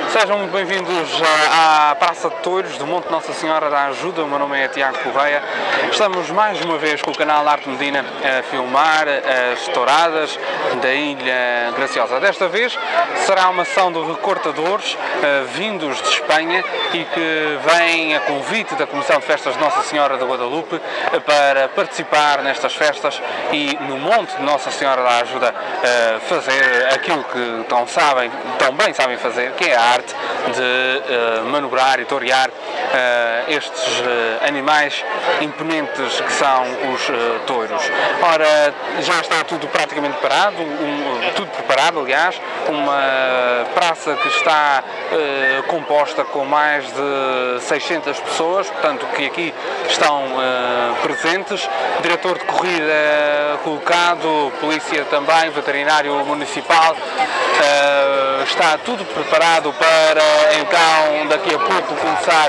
Sejam muito bem-vindos à Praça de Touros do Monte Nossa Senhora da Ajuda. O meu nome é Tiago Correia. Estamos mais uma vez com o canal Arte Medina a filmar as touradas da Ilha Graciosa. Desta vez será uma ação de recortadores vindos de Espanha e que vêm a convite da Comissão de Festas de Nossa Senhora da Guadalupe para participar nestas festas e no Monte de Nossa Senhora da Ajuda fazer aquilo que tão bem sabem fazer, que é a arte de manobrar e torear estes animais imponentes que são os touros. Ora, já está tudo praticamente parado, tudo preparado, aliás, uma praça que está composta com mais de 600 pessoas, portanto, que aqui estão presentes, diretor de corrida colocado, polícia também, veterinário municipal, está tudo preparado para então daqui a pouco começar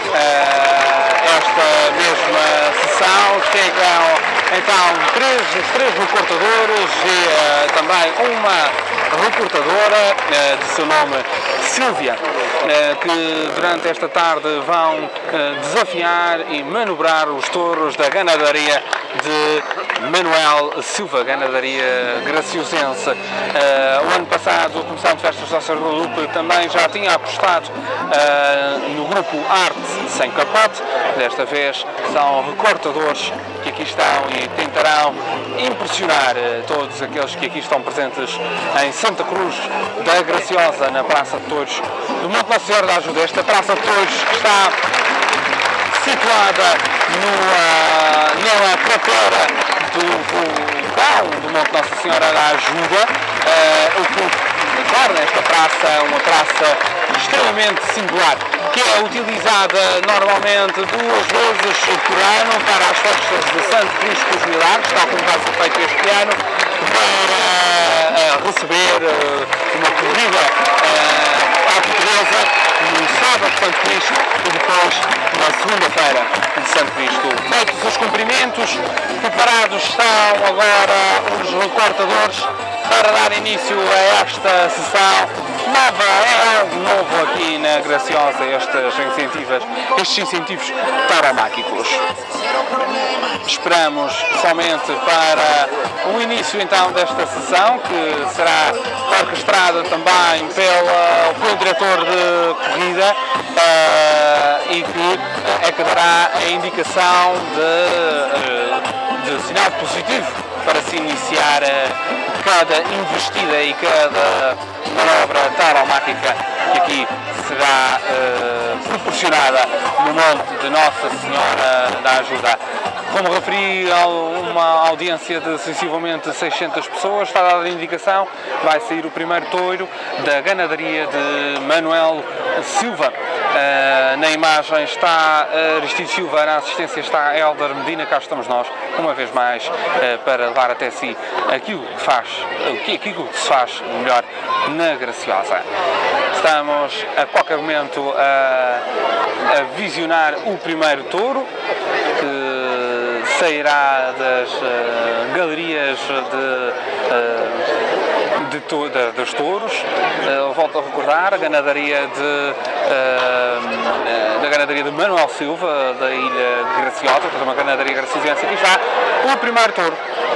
esta mesma sessão. Chegam então três recortadores e também uma recortadora de seu nome Sílvia, que durante esta tarde vão desafiar e manobrar os touros da ganadaria de Manuel Silva, ganadaria graciosense. O ano passado, a Comissão de Festas de Nossa Senhora da Guadalupe também já tinha apostado no grupo Arte Sem Capote. Desta vez são recortadores que aqui estão e tentarão impressionar todos aqueles que aqui estão presentes em Santa Cruz da Graciosa, na Praça de Touros do Monte Nossa Senhora da Ajuda. Esta Praça de Touros está situada numa cratera do vulcão do Monte Nossa Senhora da Ajuda, o que torna esta praça uma praça extremamente singular, que é utilizada normalmente 2 vezes por ano para as festas de Santo Cristo dos Milagres, tal como vai ser feito este ano, para receber uma corrida à portuguesa no sábado de Santo Cristo e depois na segunda-feira de Santo Cristo. Feitos os cumprimentos, preparados estão agora os recortadores para dar início a esta sessão. É algo novo aqui na Graciosa, estes incentivos tauromáquicos. Esperamos somente para o início então desta sessão, que será orquestrada também pelo diretor de corrida e que dará a indicação de sinal positivo para se iniciar cada investida e cada manobra tauromáquica que aqui será proporcionada no Monte de Nossa Senhora da Ajuda. Como referi, uma audiência de sensivelmente 600 pessoas, está dada a indicação, vai sair o primeiro touro da ganadaria de Manuel Silva. Na imagem está Aristides Silva, na assistência está Hélder Medina, cá estamos nós, uma vez mais, para levar até si aquilo que se faz melhor na Graciosa. Estamos a qualquer momento a visionar o primeiro touro, que sairá das galerias dos touros. Volto a recordar, a ganadaria de Manuel Silva, da Ilha Graciosa, portanto uma ganadaria graciosense. Aqui está o primeiro touro.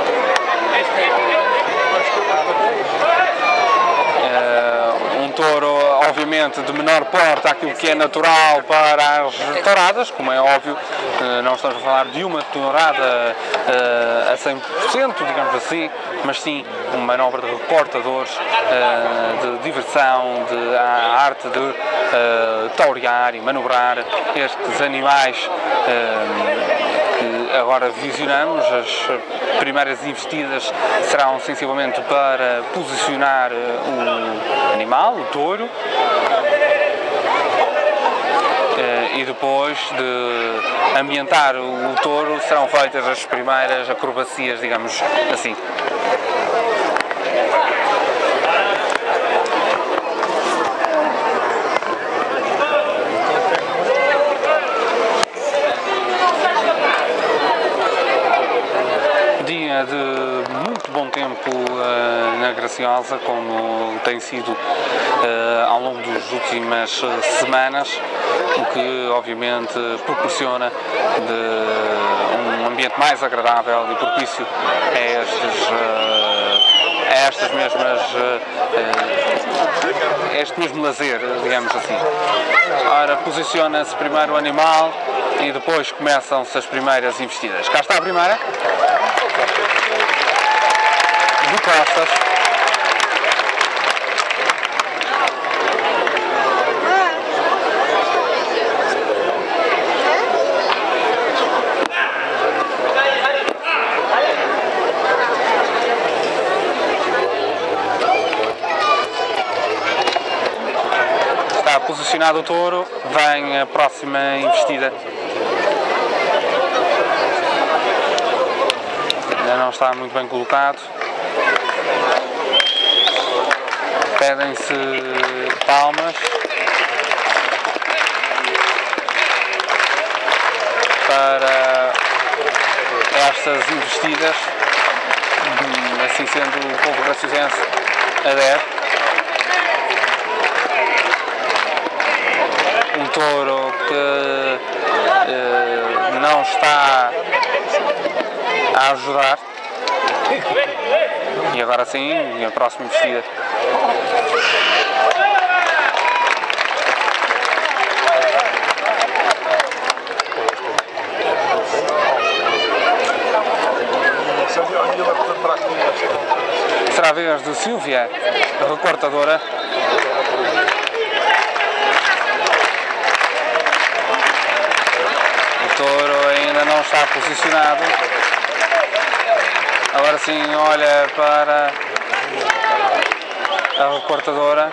Um touro, obviamente, de menor porte, aquilo que é natural para as touradas, como é óbvio, não estamos a falar de uma tourada a 100%, digamos assim, mas sim uma manobra de recortadores, de diversão, a arte de taurear e manobrar estes animais que agora visionamos. As primeiras investidas serão sensivelmente para posicionar o animal, o touro, e depois de ambientar o touro serão feitas as primeiras acrobacias, digamos assim. Dia de muito bom tempo na Graciosa, como tem sido ao longo dos últimas semanas, o que obviamente proporciona um ambiente mais agradável e propício a este mesmo lazer, digamos assim. Ora, posiciona-se primeiro o animal e depois começam-se as primeiras investidas. Cá está a primeira, de costas. Está posicionado o touro, vem a próxima investida. Ainda não está muito bem colocado. Pedem-se palmas para estas investidas, assim sendo o povo graciosense adere. Um touro que não está a ajudar. E agora sim, a próxima investida. Será a vez de Silvia, a recortadora. O touro ainda não está posicionado. Agora sim olha para a recortadora.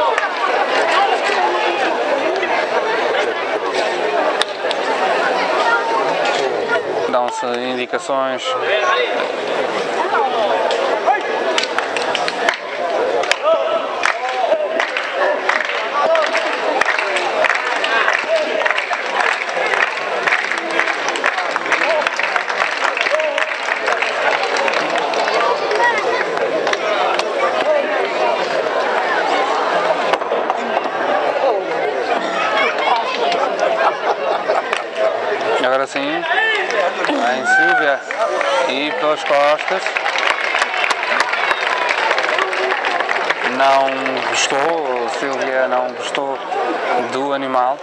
Dão-se indicações. Agora sim, vem Silvia e pelas costas. Não gostou, Silvia não gostou do animal.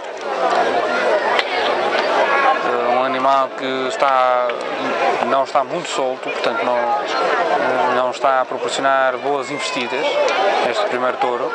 Um animal que não está muito solto, portanto não está a proporcionar boas investidas, este primeiro touro.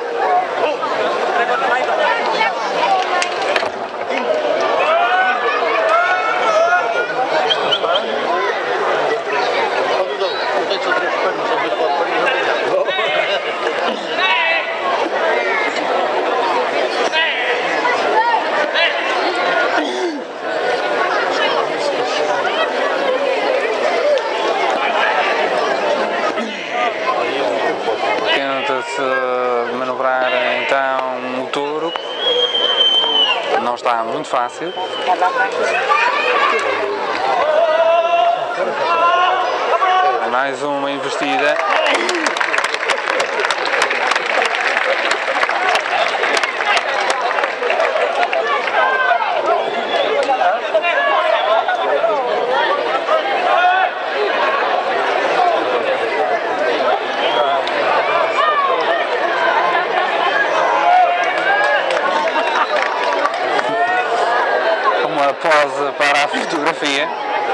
Tenta-se manobrar então o touro, não está muito fácil. Mais uma investida. Uma pose para a fotografia.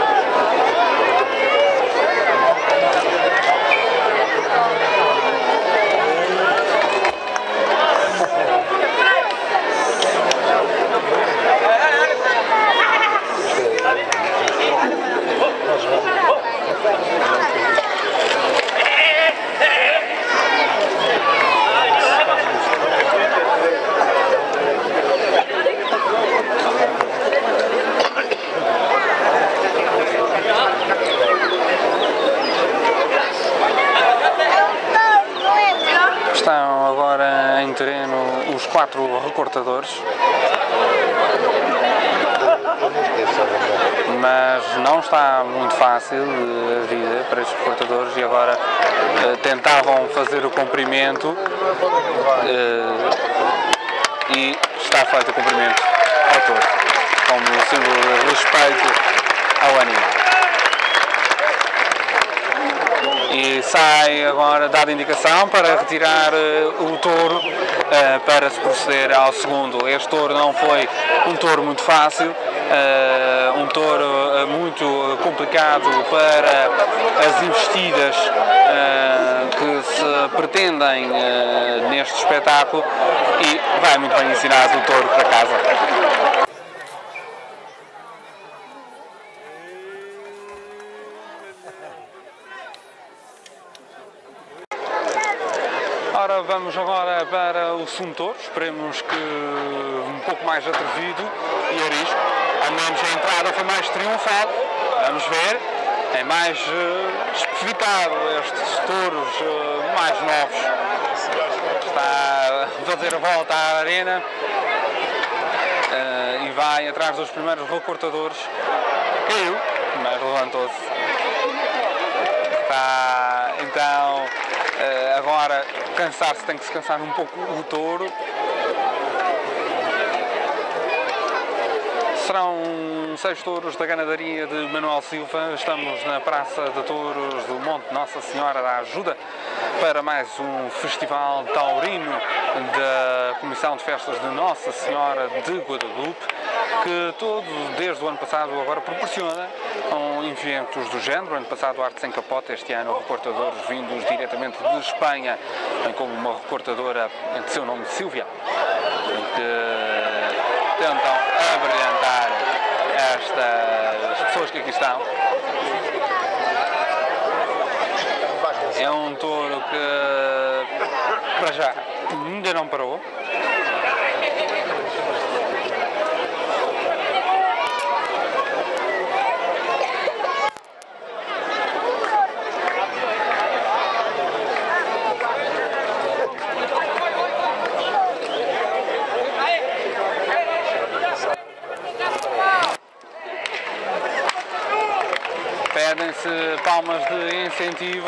Estão agora em terreno os 4 recortadores, mas não está muito fácil a vida para estes recortadores e agora tentavam fazer o comprimento e está feito o cumprimento ao touro, como símbolo de respeito ao animal. E sai agora dada indicação para retirar o touro para se proceder ao segundo. Este touro não foi um touro muito fácil, um touro muito complicado para as investidas que se pretendem neste espetáculo, e vai muito bem ensinado o touro para casa. Ora, vamos agora para o segundo touro, esperemos que um pouco mais atrevido e arisco, ao menos a entrada foi mais triunfal, vamos ver, é mais especificado estes touros mais novos, está a fazer a volta à arena e vai atrás dos primeiros recortadores, caiu, mas levantou-se, está então... agora cansar-se, tem que se cansar um pouco o touro. Serão 6 touros da ganadaria de Manuel Silva. Estamos na Praça de Touros do Monte Nossa Senhora da Ajuda para mais um festival taurino da Comissão de Festas de Nossa Senhora de Guadalupe, que desde o ano passado agora proporciona eventos do género. Ano passado Arte Sem Capote, este ano recortadores vindos diretamente de Espanha, bem como uma recortadora de seu nome Silvia, que tentam abrilhantar estas pessoas que aqui estão. É um touro que para já ainda não parou. Pedem-se palmas de incentivo.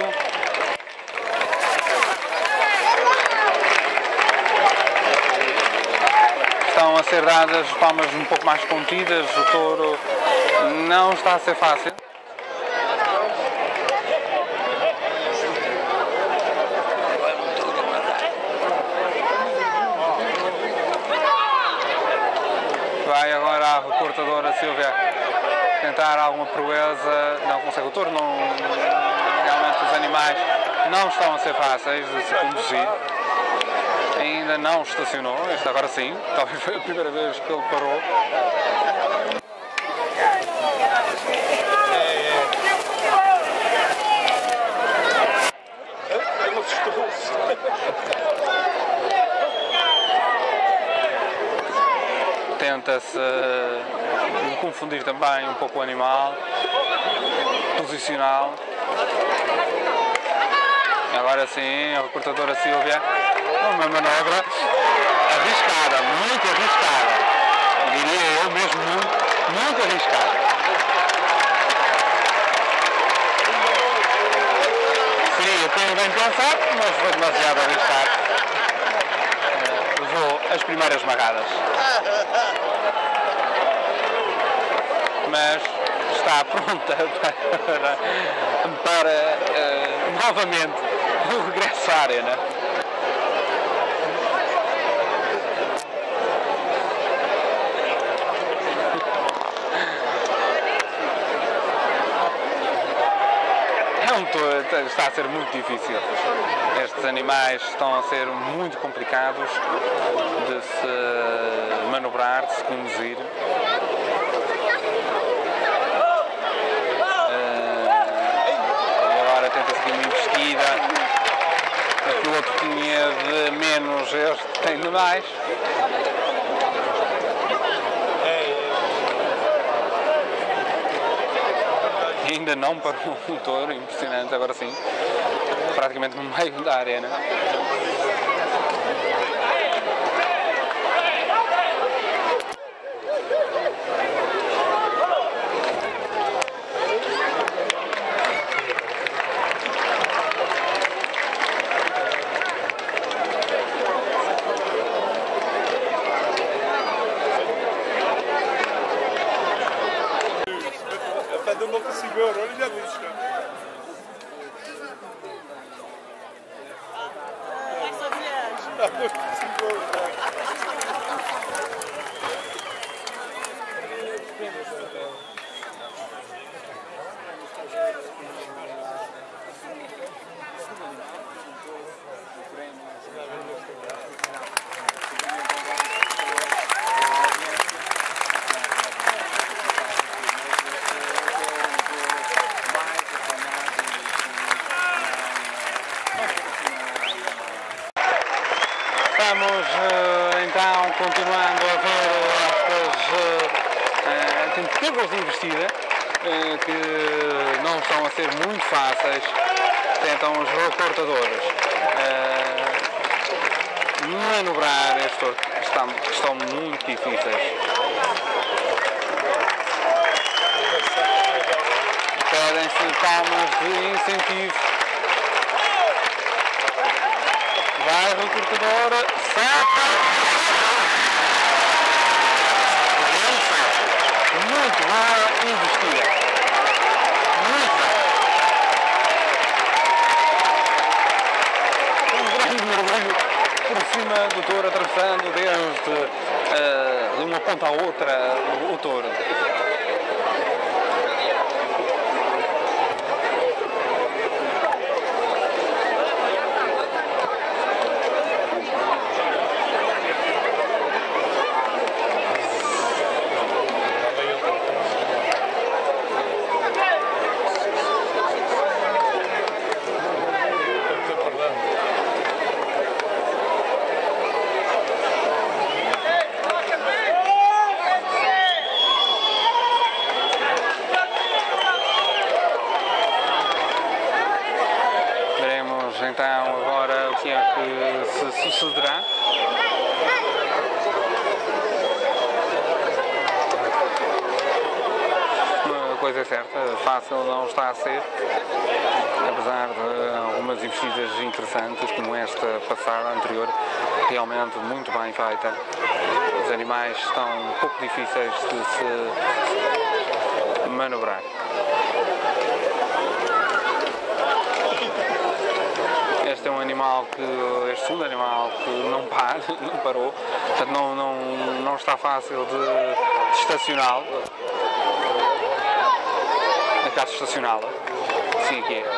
Estão a ser dadas palmas um pouco mais contidas, o touro não está a ser fácil. Vai agora a recortadora Silvia tentar alguma proeza, não consegue. O touro não... Realmente os animais não estão a ser fáceis de se conduzir. Ainda não estacionou, isto agora sim, talvez foi a primeira vez que ele parou. Tenta-se confundir também um pouco o animal, posicional. Agora sim, a recortadora Silvia, uma manobra arriscada, muito arriscada, diria eu mesmo, muito arriscada. Sim, eu tenho bem pensado, mas foi demasiado arriscado. Levou as primeiras esmagadas. Mas está pronta para novamente o regresso à arena. Está a ser muito difícil. Estes animais estão a ser muito complicados de se manobrar, de se conduzir. Agora tenta seguir uma investida. O outro tinha de menos, este tem de mais. Ainda não parou o touro, impressionante, agora sim, praticamente no meio da arena. €5, olha, já disse. Essa viagem. Está posto €5. Estamos então continuando a ver estas tentativas de investida que não estão a ser muito fáceis. Tentam os recortadores manobrar estes que estão muito difíceis. Pedem-se palmas de incentivo. Vai a recortadora, saca! Muito boa investida. Muito bem. Um grande mergulho por cima do touro, atravessando desde de uma ponta à outra o touro. Então agora o que é que se sucederá? Uma coisa é certa, fácil não está a ser, apesar de algumas investidas interessantes como esta passada anterior, realmente muito bem feita. Os animais estão um pouco difíceis de se manobrar. Este é um animal este segundo animal que não parou, portanto não está fácil de estacioná-lo. Na casa estacioná-la, sim aqui é.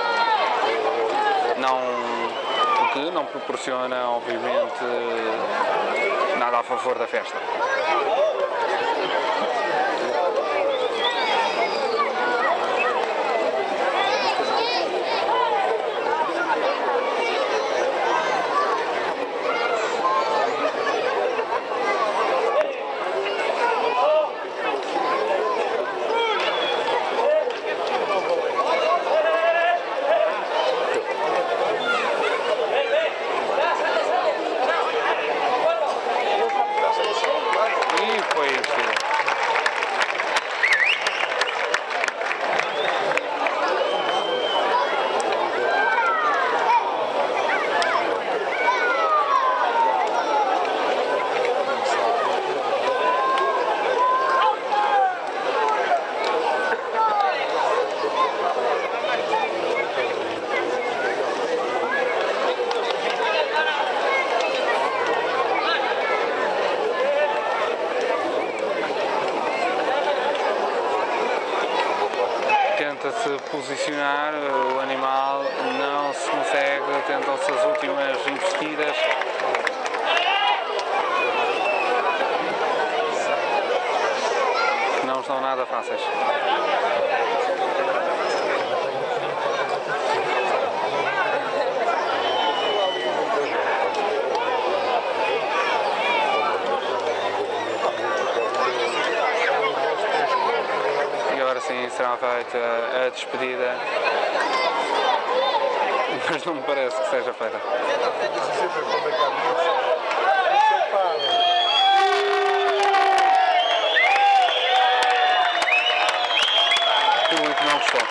O que não proporciona, obviamente, nada a favor da festa. Tenta-se posicionar, o animal não se consegue, tentam-se as últimas investidas. Não estão nada fáceis. Sim, será feita a despedida, mas não me parece que seja feita. O público não gostou.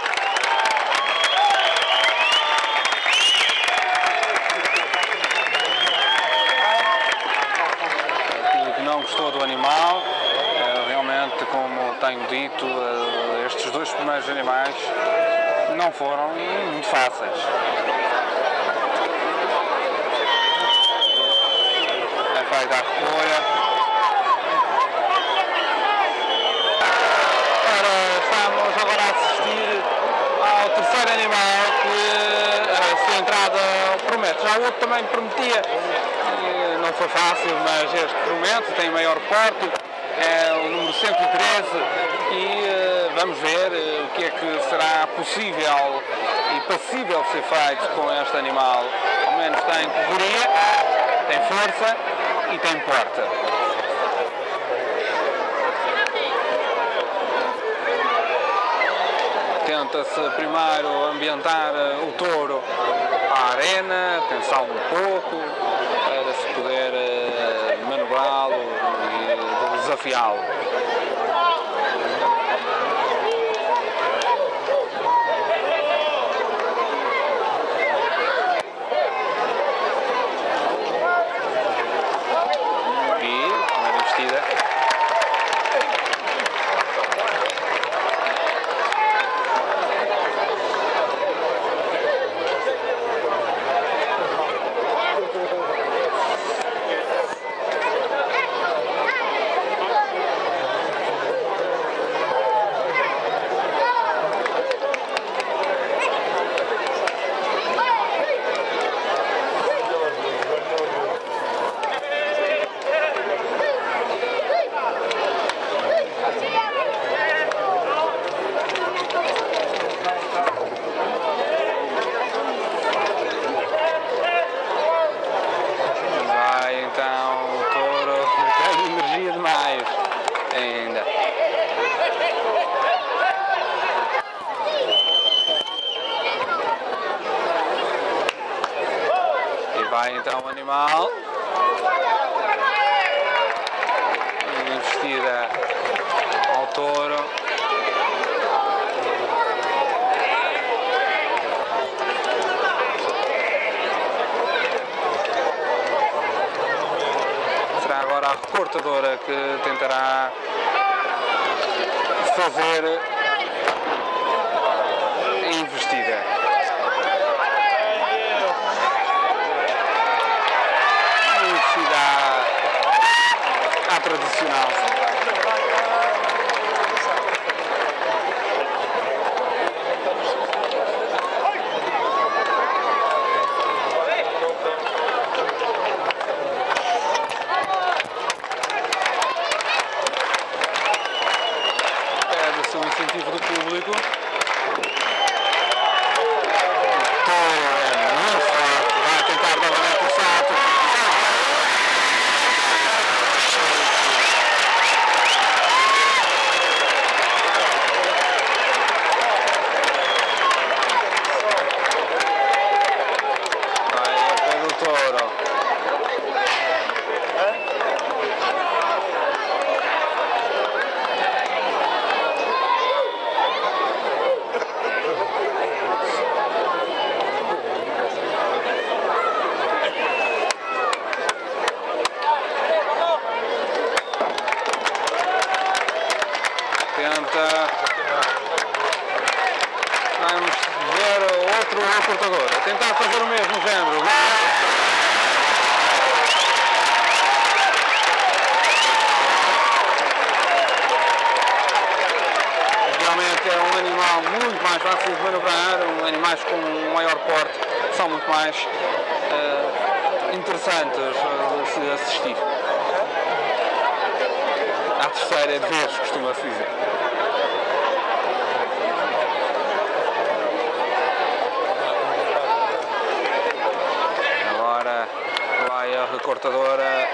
O público não gostou do animal, realmente como tenho dito, estes dois primeiros animais não foram muito fáceis. É feita a recolha. Estamos agora a assistir ao terceiro animal que a sua entrada promete. Já o outro também prometia, não foi fácil, mas este promete, tem maior porte, é o número 113 e vamos ver o que é que será possível e passível de ser feito com este animal. Ao menos tem correria, tem força e tem porte. Tenta-se primeiro ambientar o touro à arena, tensá-lo um pouco, para se poder manobrá-lo e desafiá-lo. E, primeira investida. Vai então o animal, investida ao touro, será agora a recortadora que tentará fazer a investida. À tradicional. Pede-se um incentivo do público. O touro é muito forte, vai tentar novamente o salto. Vamos ver outro recortador a tentar fazer o mesmo género. Realmente é um animal muito mais fácil de manobrar, animais com um maior porte são muito mais interessantes de se assistir. À terceira de vez, costuma-se dizer. Agora vai a recortadora.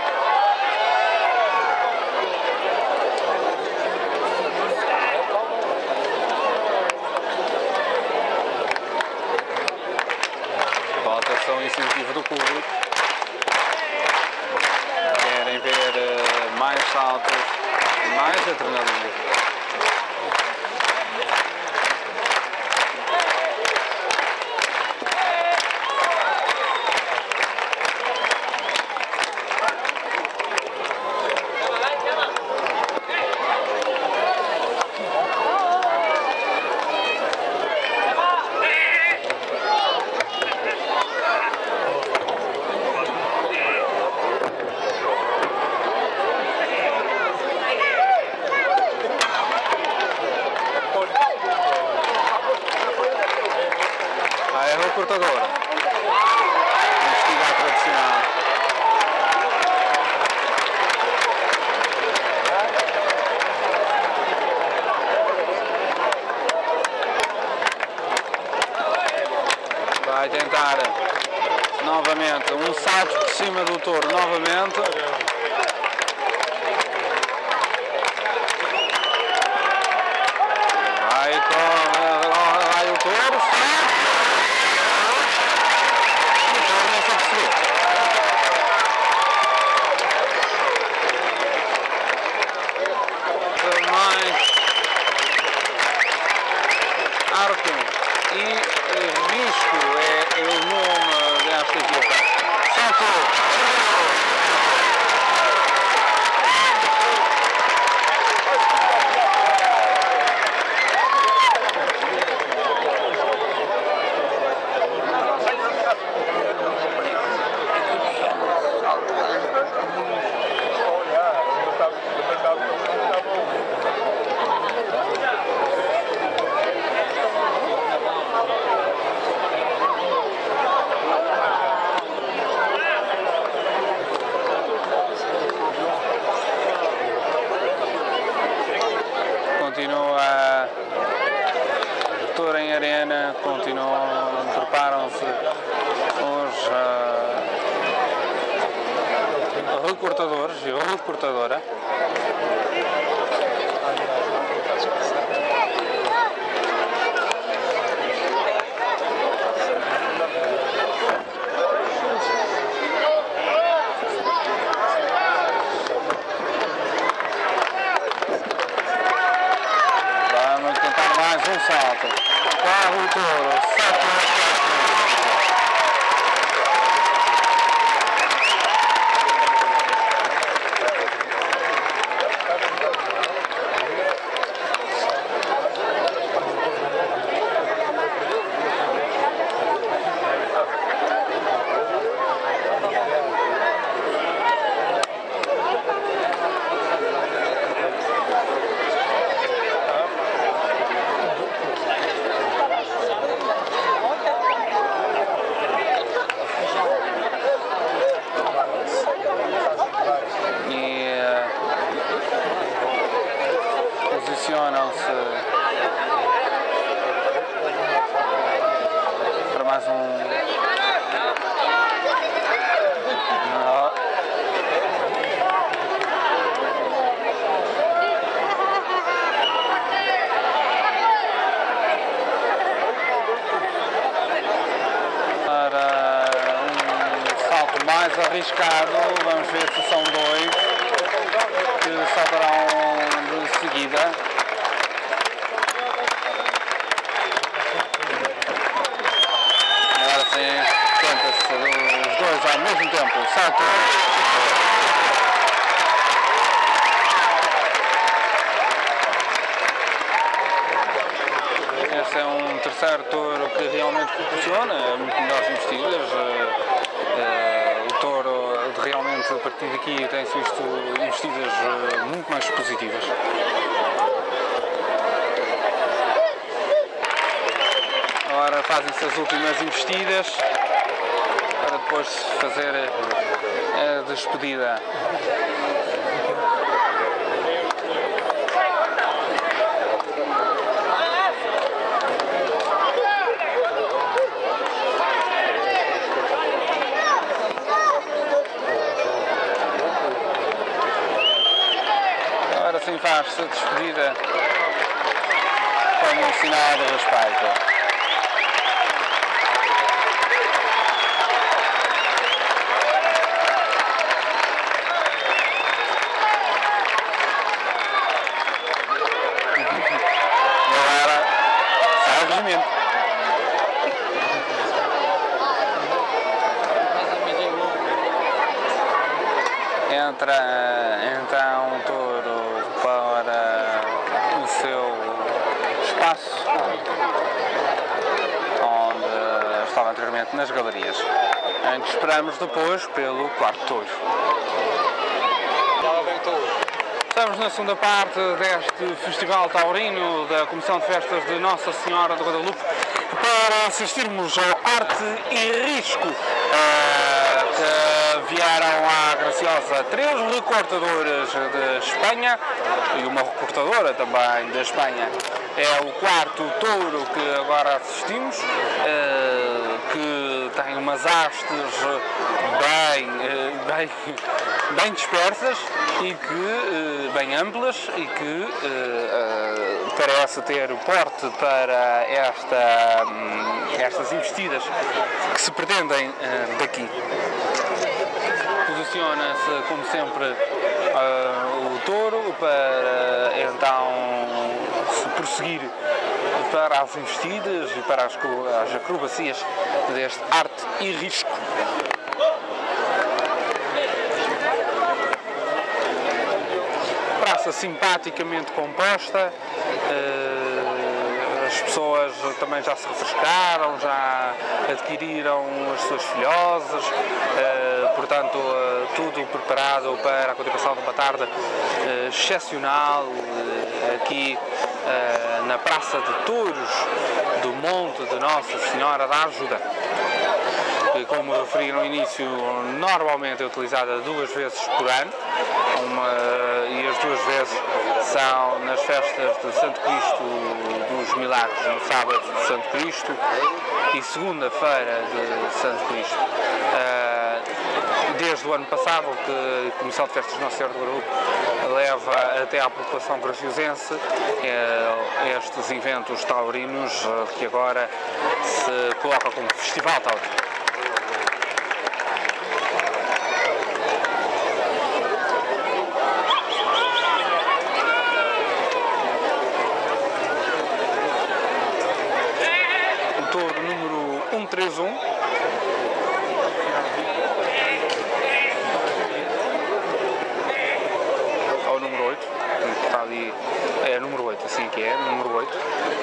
Falta-se um incentivo do público. Querem ver mais saltos, mais adrenalina. cima do touro novamente. Vai o touro. O touro não se apercebeu. Também Arco e Risco é o nome desta equipa. Salto! Continua touro em arena, preparam-se os recortadores e a recortadora. Mais um salto. Corre o touro. Salto. Posicionam-se para mais um. Para um salto mais arriscado, vamos ver se são dois que saltarão de seguida. Agora sim, tenta-se os dois ao mesmo tempo. Salto. Este é um terceiro touro que realmente proporciona muito melhores investidas. O touro realmente a partir daqui tem-se visto investidas muito mais positivas. Agora fazem-se as últimas investidas para depois fazer a despedida. Assim faz-se a despedida como um sinal de respeito. Agora sai o regimento. Entra então o touro para o seu espaço, onde estava anteriormente nas galerias, em que esperamos depois pelo quarto touro. Estamos na segunda parte deste Festival Taurino da Comissão de Festas de Nossa Senhora de Guadalupe para assistirmos ao Arte e Risco. Vieram à Graciosa 3 recortadores de Espanha e uma recortadora também da Espanha. É o quarto touro que agora assistimos, que tem umas hastes bem dispersas e que, bem amplas, e que parece ter porte para estas investidas que se pretendem daqui. Posiciona-se, como sempre, o touro para então se prosseguir para as investidas e para as acrobacias deste arte e risco. Praça simpaticamente composta, as pessoas também já se refrescaram, já adquiriram as suas filhosas, portanto tudo preparado para a continuação de uma tarde excepcional aqui na Praça de Touros do Monte de Nossa Senhora da Ajuda, que, como referi no início, normalmente é utilizada 2 vezes por ano, e as 2 vezes são nas festas de Santo Cristo dos Milagres, no sábado de Santo Cristo e segunda-feira de Santo Cristo. Desde o ano passado que a Comissão de Festas de Nossa Senhora do Guadalupe leva até à população graciosense estes eventos taurinos que agora se coloca como Festival Taurino. O touro número 131 ao número 8, está ali, é número 8, assim que é, número 8.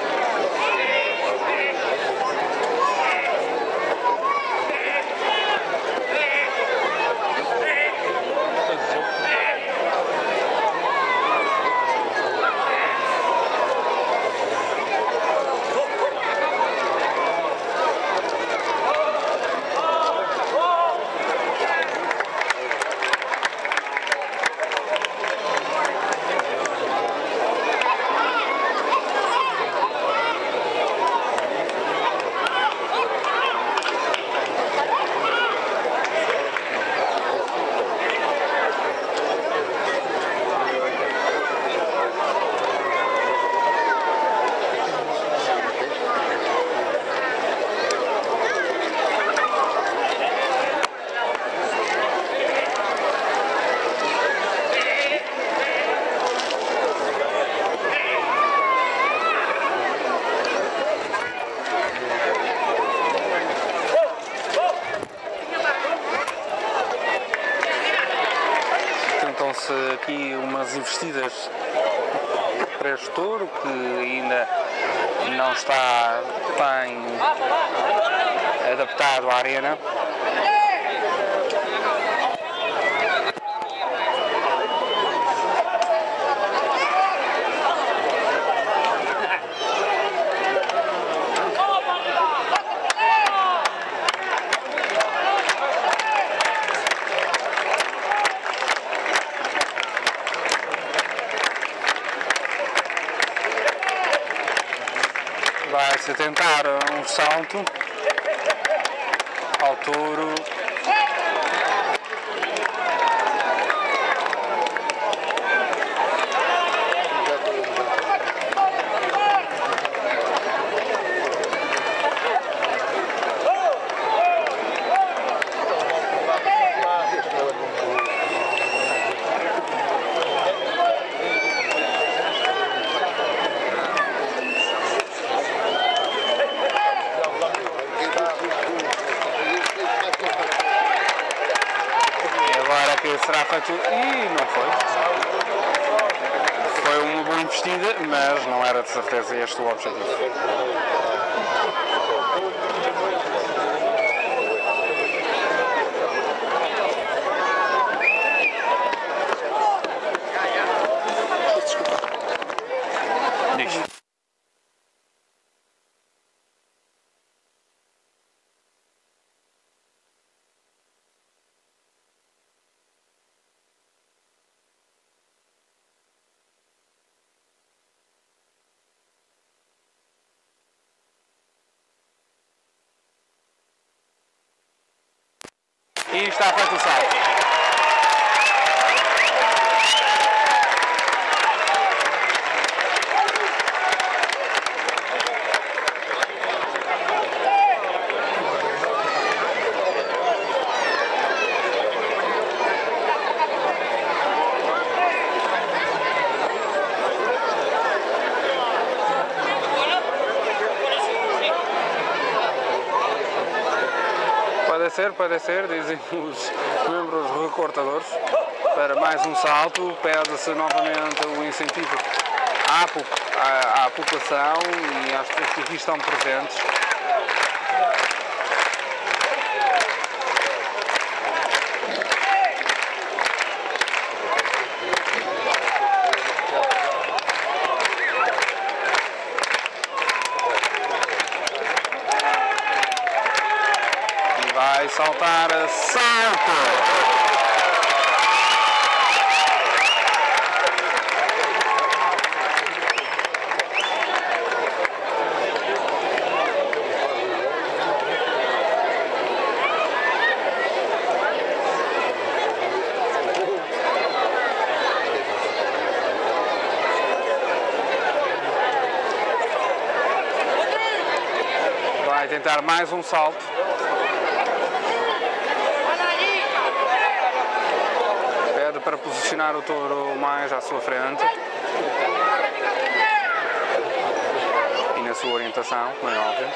Tentam-se aqui umas investidas para este touro que ainda não está bem adaptado à arena. Vai-se tentar um salto ao touro. Será feito e não foi. Foi uma boa investida, mas não era de certeza este o objetivo. E está feito o salto. Pode ser, dizem os membros recortadores, para mais um salto, pede-se novamente o incentivo à população e às pessoas que aqui estão presentes. Vai saltar salto! Vai tentar mais um salto. Para posicionar o touro mais à sua frente e na sua orientação, como é óbvio.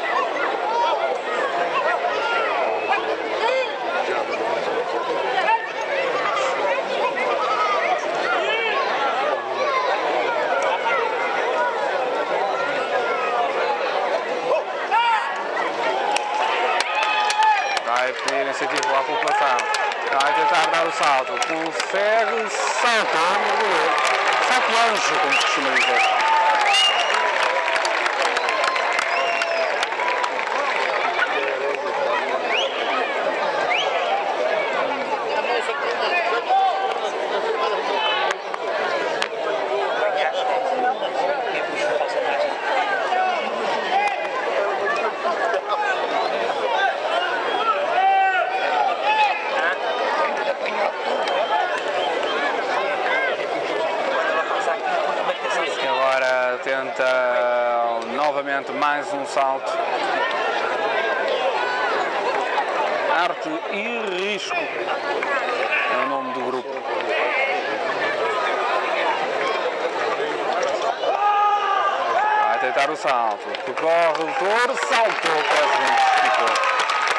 Vai pedir incentivo à população. Vai tentar dar o salto, consegue saltar, salto anjo, como se costuma dizer. Tenta novamente mais um salto. Arte e Risco é o nome do grupo. Vai tentar o salto. Corre o touro, saltou para a frente, ficou.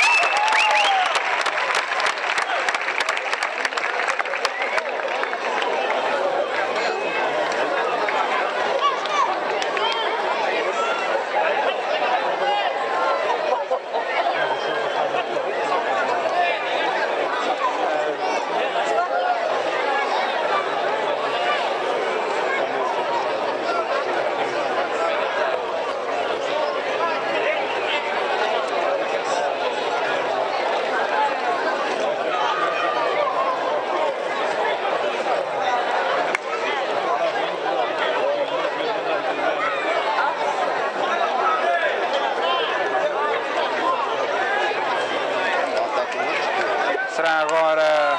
Será agora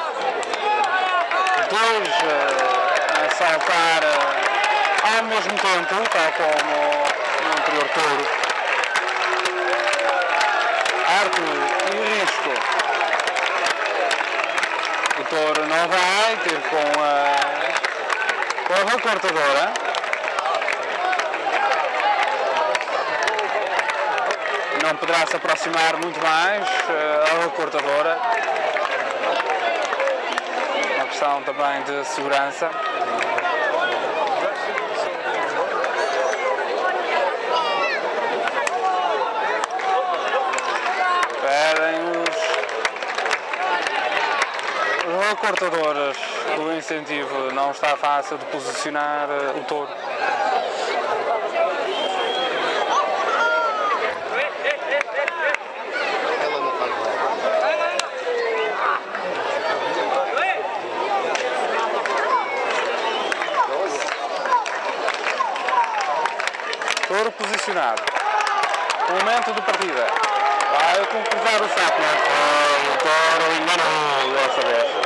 dois a saltar ao mesmo tempo, tal como no anterior touro. Arte e Risco. O touro não vai ter com a recortadora. Não poderá se aproximar muito mais a recortadora. Uma questão também de segurança. Pedem os recortadores. O incentivo não está fácil de posicionar o touro. Touro posicionado. Momento de partida. Vai concretizar o saco, mas o touro enganou dessa vez.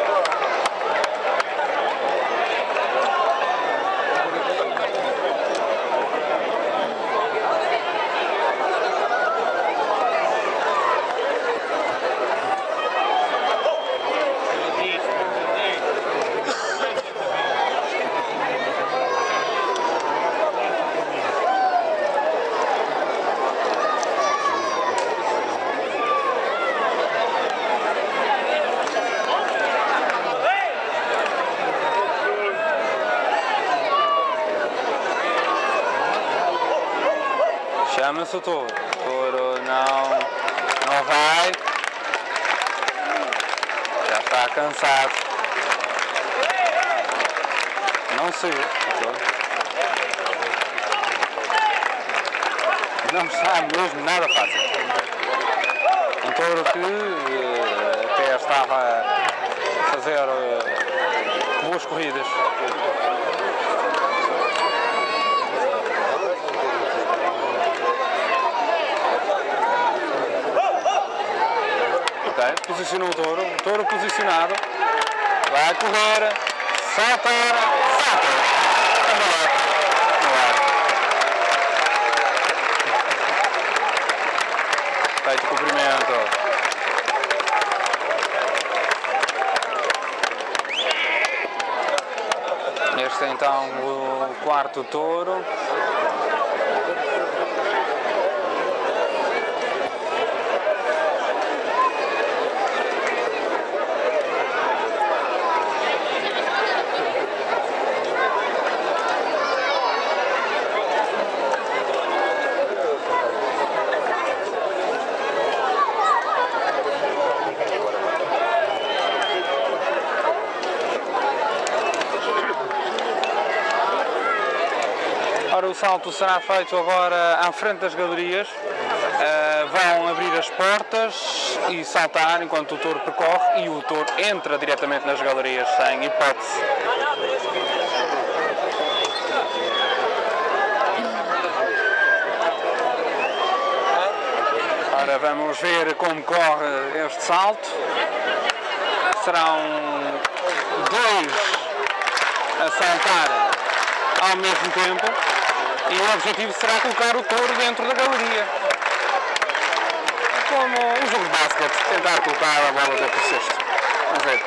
Chama-se o touro. O touro não vai. Já está cansado. Não saiu o touro. Não está mesmo nada fácil. Um touro que até estava a fazer boas corridas. Posicionou o touro posicionado, vai correr, saltar, salta, no ar. Feito o comprimento. Este é então o quarto touro. O salto será feito agora à frente das galerias, vão abrir as portas e saltar enquanto o touro percorre e o touro entra diretamente nas galerias sem hipótese. Agora vamos ver como corre este salto. Serão dois a saltar ao mesmo tempo. E o objetivo será colocar o touro dentro da galeria. Como um jogo de basquete, tentar colocar a bola dentro do cesto. Vamos ver.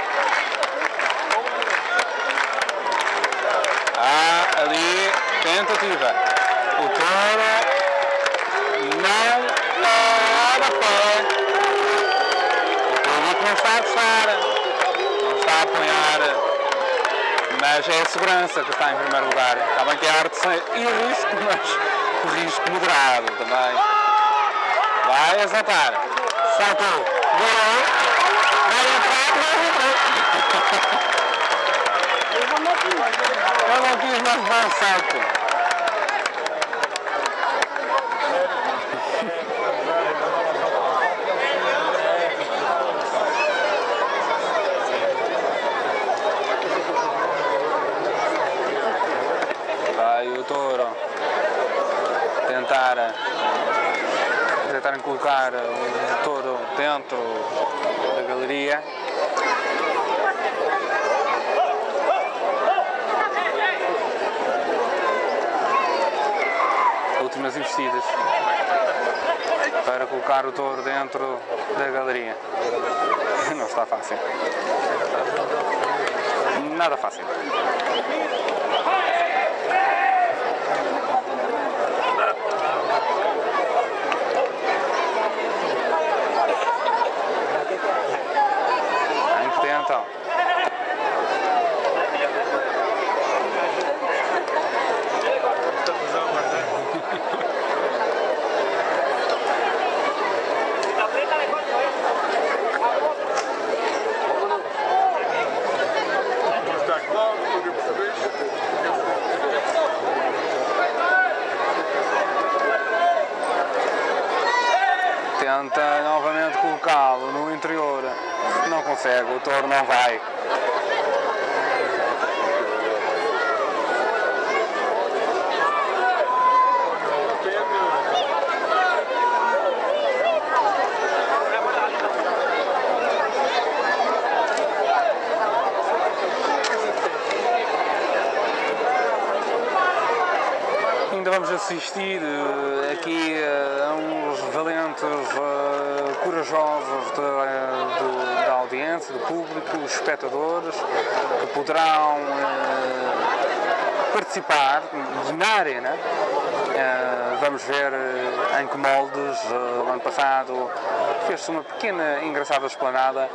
Ali, tentativa. O touro não para pé. O público não está a gostar. Não está a apoiar. Mas é a segurança que está em primeiro lugar. Está bem que a arte e o risco, mas o risco moderado também. Vai a saltar. Saltou. Vai entrar. Eu não quis mais dar um salto. Tentarem colocar o touro dentro da galeria. Últimas investidas para colocar o touro dentro da galeria. Não está fácil. Nada fácil. Então. Tenta novamente colocá-lo no interior, não consegue, o touro não vai. ainda vamos assistir aqui a uns valentes, corajosos da audiência, do público, os espectadores, que poderão participar na arena. Vamos ver em que moldes. O ano passado fez-se uma pequena engraçada esplanada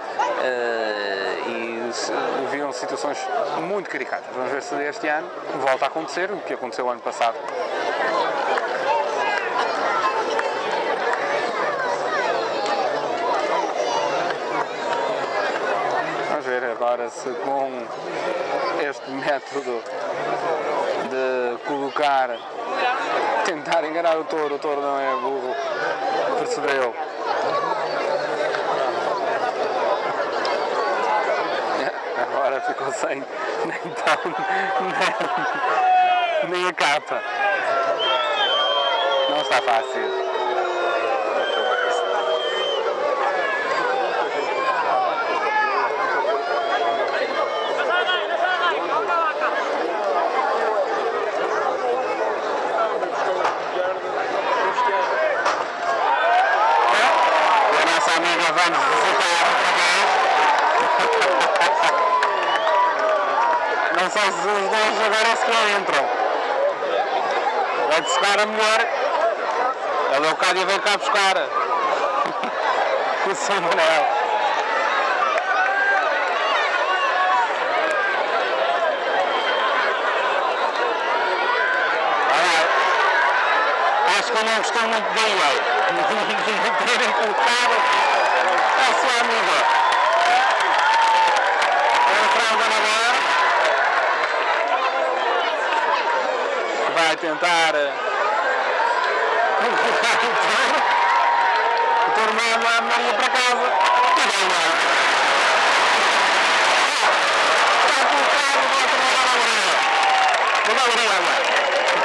e viam situações muito caricatas. Vamos ver se este ano volta a acontecer o que aconteceu o ano passado. Vamos ver agora se com este método de colocar, tentar enganar o touro não é burro, percebeu. Agora ficou sem nem a capa. Não está fácil. Vamos visitar não sei se os dois agora sequer entram. Vai buscar a mulher. A Leocádia vem cá buscar o seu Manel. Acho que eu não gostou muito dele. Terem colocado a sua amiga. O frango ganador que vai tentar o touro manda a Maria para casa e ganha. Está colocado o outro lado da Maria. Vou dar a Maria agora.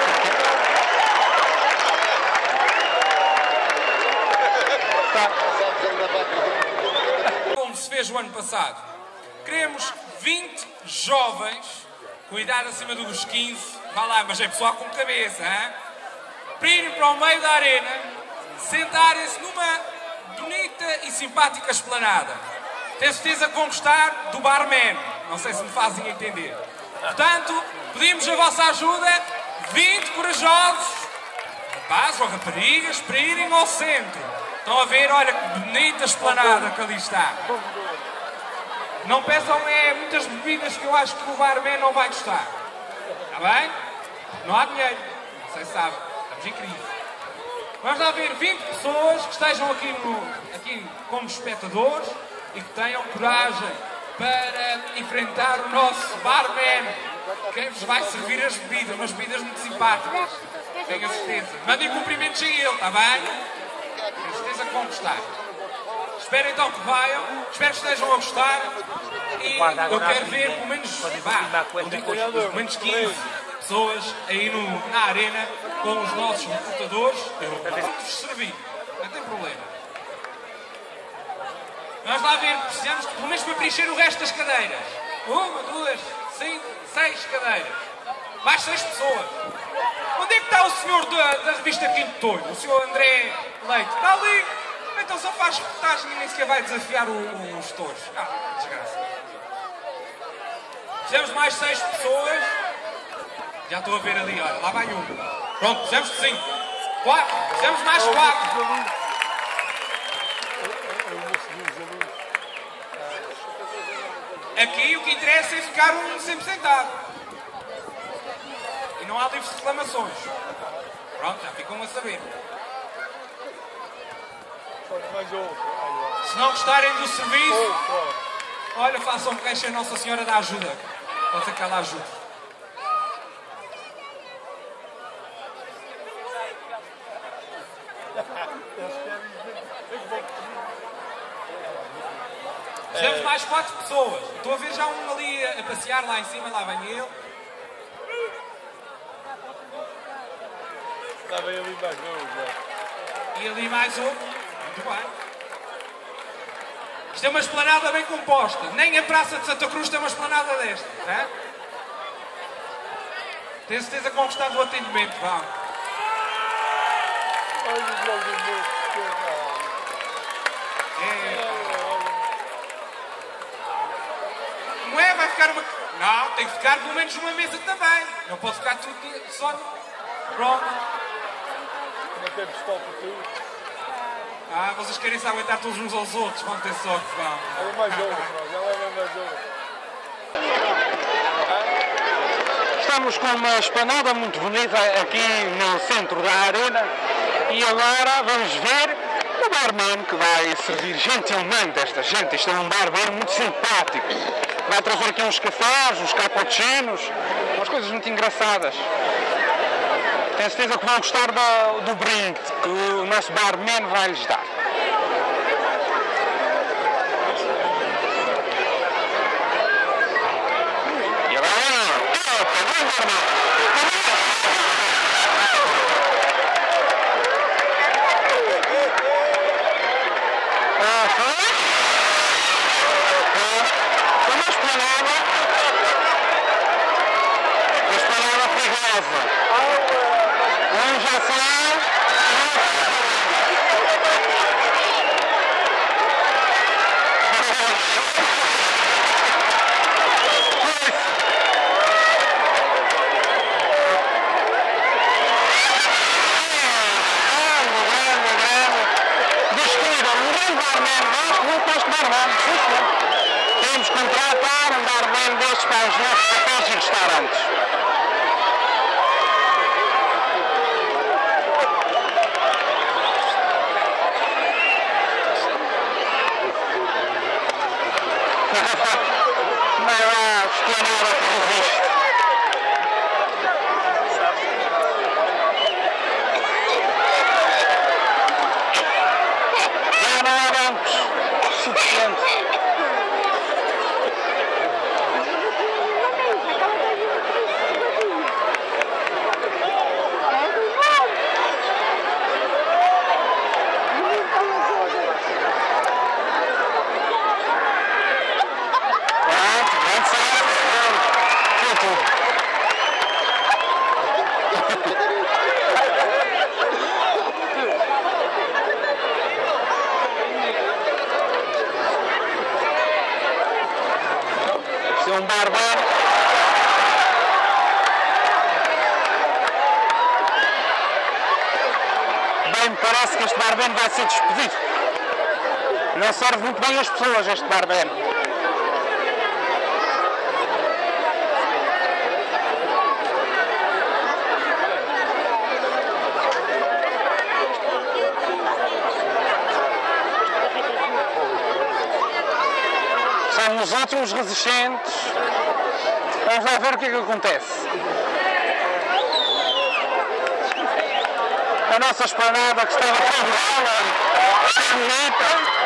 Como se fez o ano passado. Queremos 20 jovens, com idade acima dos 15, vá lá, mas é pessoal com cabeça, hein? Para irem para o meio da arena, sentarem-se numa bonita e simpática esplanada. Tenho certeza que vão gostar do barman, não sei se me fazem entender. Portanto, pedimos a vossa ajuda, 20 corajosos, rapazes ou raparigas, para irem ao centro. Estão a ver, olha que bonita esplanada que ali está. Não peçam muitas bebidas que eu acho que o barman não vai gostar. Está bem? Não há dinheiro. Não sei se sabe. Estamos em crise. Vamos lá ver 20 pessoas que estejam aqui como espectadores e que tenham coragem para enfrentar o nosso barman, que vos vai servir as bebidas, umas bebidas muito simpáticas. Tenho a certeza. Mandem cumprimentos a ele, está bem? Tenho certeza que vão gostar. Espero então que venham, espero que estejam a gostar e eu quero ver pelo menos 15 pessoas aí na arena com os nossos recrutadores. Vamos servir, não tem problema. Vamos lá ver, precisamos pelo menos para preencher o resto das cadeiras. 1, 2, 5, 6 cadeiras. Mais 6 pessoas. Onde é que está o senhor da revista Quinto Touro? O senhor André Leite? Está ali. Então só faz reportagem e nem sequer vai desafiar os touros. Desgraça. Fizemos mais 6 pessoas. Já estou a ver ali, olha, lá vai um. Pronto, fizemos 5. 4. Fizemos mais 4. Aqui o que interessa é ficar sempre sentado. E não há livros de reclamações. Pronto, já ficam a saber. Se não gostarem do serviço, olha, façam queixa a Nossa Senhora da Ajuda. Pode ser que ela ajude. Fizemos mais 4 pessoas. Estou a ver já um ali a passear lá em cima, lá vem ele. Lá vem ali mais um. E ali mais um. Muito bem. Isto é uma esplanada bem composta. Nem a Praça de Santa Cruz tem uma esplanada desta. Tá? Tenho certeza que vão gostar do atendimento. Vão. Não é? Vai ficar uma... Não, tem que ficar pelo menos uma mesa também. Não pode ficar tudo só... Pronto. Não temos stop tudo. Ah, vocês querem se aguentar todos uns aos outros. Vão ter só que vão. Ela é mais jovem, já leva mais jovem. Estamos com uma esplanada muito bonita aqui no centro da arena e agora vamos ver o barman que vai servir gentilmente esta gente. Isto é um barman muito simpático. Vai trazer aqui uns cafés, uns cappuccinos, umas coisas muito engraçadas. Tenho certeza que vão gostar do brinde que o nosso barman vai lhes dar. E agora, temos que contratar um barman destes para os nossos cafés e restaurantes. Não há esplanada que resiste. Já não há bancos suficientes. Isto é um barman. Bem, me parece que este barman vai ser despedido. Não serve muito bem as pessoas, este barman. São os últimos resistentes. Vamos lá ver o que é que acontece. A nossa esplanada que estava tão bonita.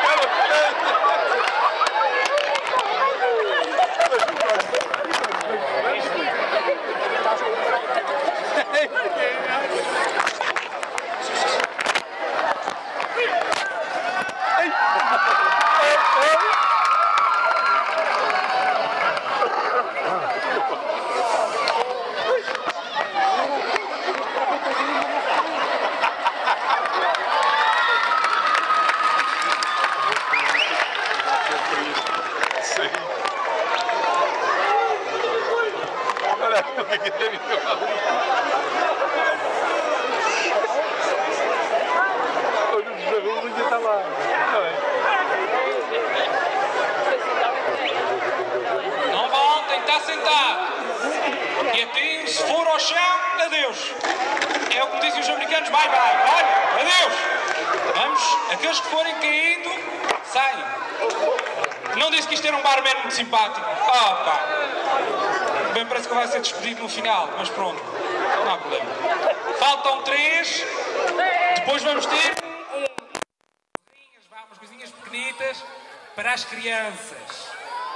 Não vão, tem que estar sentado. E até se for ao chão, adeus. É o que dizem os americanos, bye bye. Olha, adeus. Vamos, aqueles que forem caindo, saem. Não disse que isto era um barman muito simpático. Oh, pá. Bem, parece que vai ser despedido no final, mas pronto, não há problema. Faltam 3. Depois vamos ter umas coisinhas pequenitas para as crianças.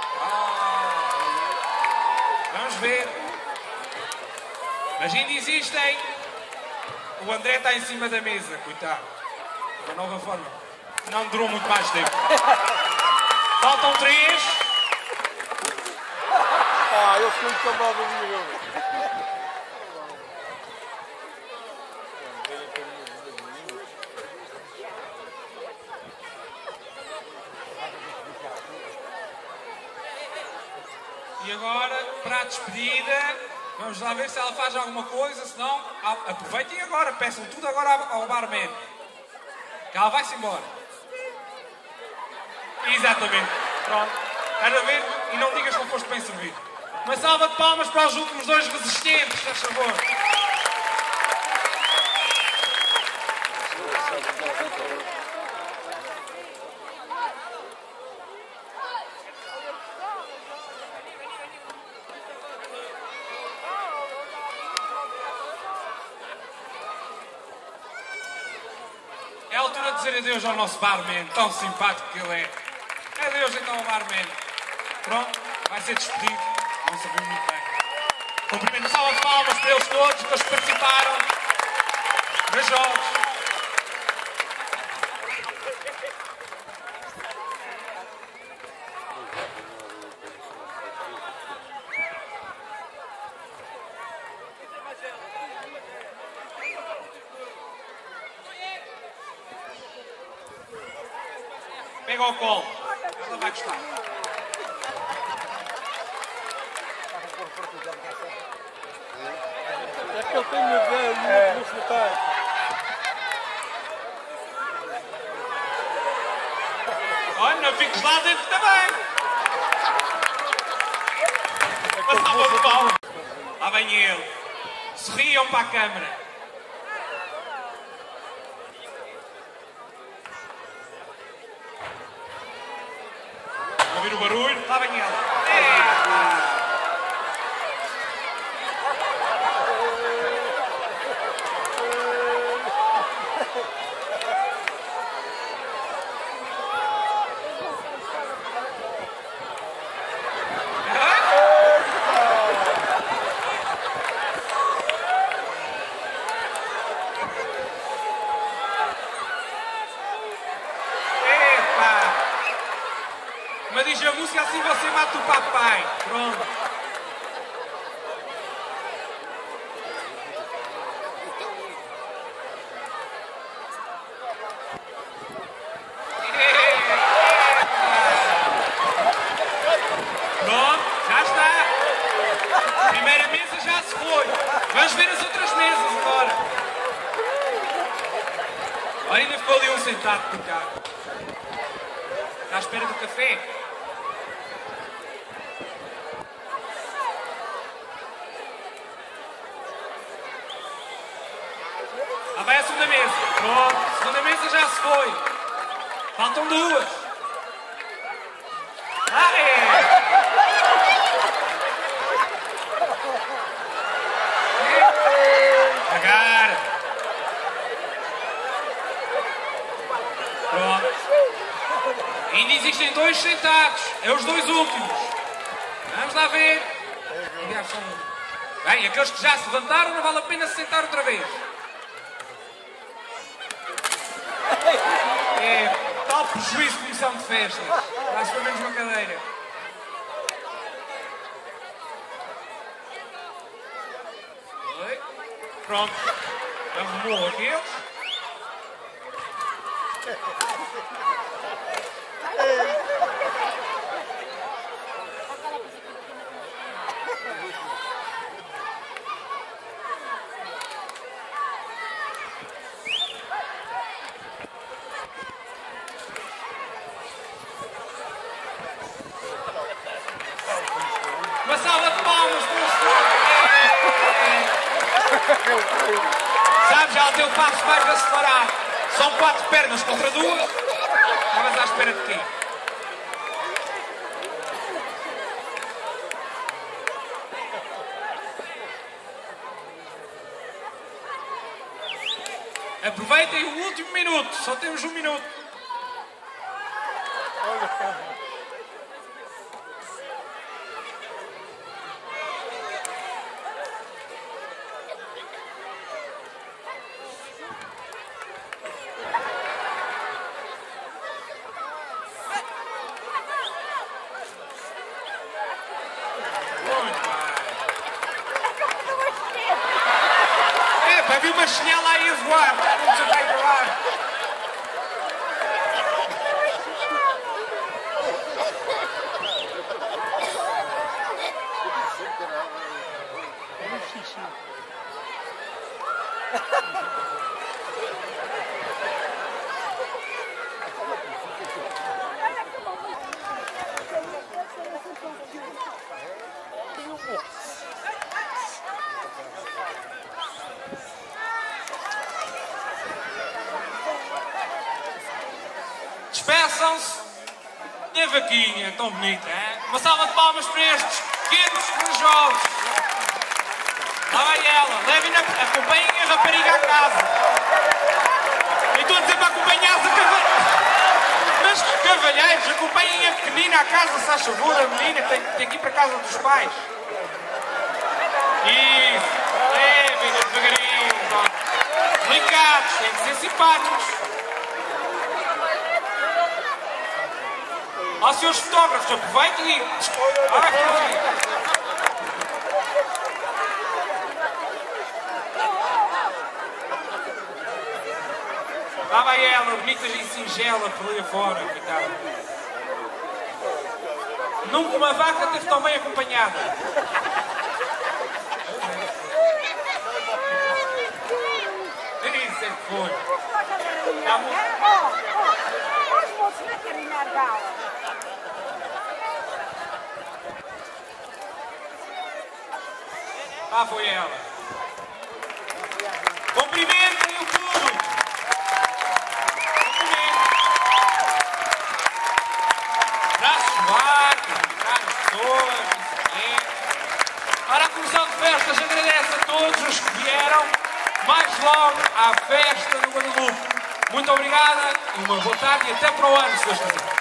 Vamos ver. Mas ainda existem. O André está em cima da mesa, coitado. Da nova forma. Não durou muito mais tempo. Faltam 3. Eu fui tomado o meu. despedida. Vamos lá ver se ela faz alguma coisa, se não, aproveitem agora, peçam tudo agora ao barman. Que ela vai-se embora. Exatamente. Pronto. Estás a ver? E não digas que não foste bem servido. Uma salva de palmas para os últimos dois resistentes, faz favor. É a altura de dizer adeus ao nosso barman, tão simpático que ele é. Adeus então ao barman. Pronto, vai ser despedido. Não sabemos muito bem. Cumprimento, salva de palmas para eles todos que participaram dos jogos. Pega ao colo. Ela vai gostar. É que ele tem uma ideia e não se está. Olha, não fiques lá dentro também. Passava de pau. Lá vem ele. Sorriam para a câmara. Ouvir o barulho? Lá vem ela. Mas diz a música assim você mata o papai. Pronto. Pronto, já está. A primeira mesa já se foi. Vamos ver as outras mesas agora. Olha, ainda ficou ali um sentado por cá. Está à espera do café. Lá vai a segunda mesa. Pronto, a segunda mesa já se foi. Faltam duas. Ah, é! Devagar. Pronto. Ainda existem dois sentados. É os dois últimos. Vamos lá ver. Bem, aqueles que já se levantaram não vale a pena se sentar outra vez. É tal prejuízo de comissão de festas. Dá-se pelo menos uma cadeira. Oi. Pronto. Arrumou aqueles. Uma salva de palmas para o senhor. Sabe, já o teu passo mais acelerado. São 4 pernas contra 2. Estavas à espera de quê? Aproveitem o último minuto. Só temos 1 minuto. Vi uma chinela aí a voar, não sei bem para lá. Despeçam-se da vaquinha, tão bonita, hein? Uma salva de palmas para estes pequenos corajosos. Lá vai ela, acompanhem a rapariga à casa. Eu estou a dizer para acompanhar a Mas cavalheiros, acompanhem a pequenina à casa, se faz favor, a menina tem que ir para a casa dos pais. Isso, levem-na devagarinho, delicados, têm que ser simpáticos. Ó, senhores fotógrafos, aproveitem e... Lá vai ela, bonita e singela, por ali fora, coitada. Nunca uma vaca teve tão bem acompanhada. Isso é que foi. Lá foi ela. Cumprimentem o público. Braços largos, as pessoas, não sei o quê. Ora, a comissão de festas agradece a todos os que vieram mais logo à festa no Guadalupe. Muito obrigada e uma boa tarde e até para o ano, se Deus quiser.